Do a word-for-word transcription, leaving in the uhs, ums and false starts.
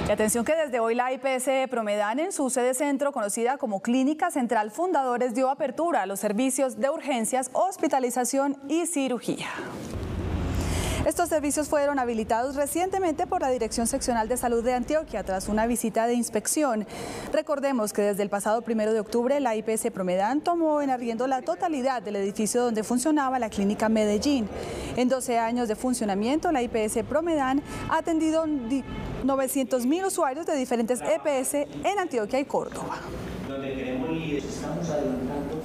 Y atención que desde hoy la I P S Promedán en su sede centro, conocida como Clínica Central Fundadores, dio apertura a los servicios de urgencias, hospitalización y cirugía. Estos servicios fueron habilitados recientemente por la Dirección Seccional de Salud de Antioquia tras una visita de inspección. Recordemos que desde el pasado primero de octubre la I P S Promedán tomó en arriendo la totalidad del edificio donde funcionaba la Clínica Medellín. En doce años de funcionamiento, la I P S Promedán ha atendido novecientos mil usuarios de diferentes E P S en Antioquia y Córdoba. Donde queremos líderes, estamos adelantando